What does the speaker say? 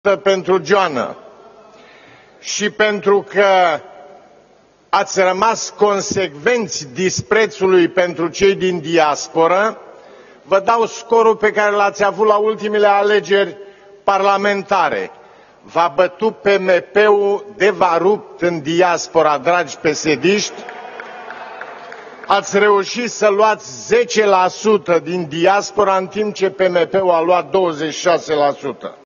pentru Joană și pentru că ați rămas consecvenți disprețului pentru cei din diasporă, vă dau scorul pe care l-ați avut la ultimele alegeri parlamentare. V-a bătut PMP-ul de v-a rupt în diaspora, dragi pesediști. Ați reușit să luați 10% din diaspora, în timp ce PMP-ul a luat 26%.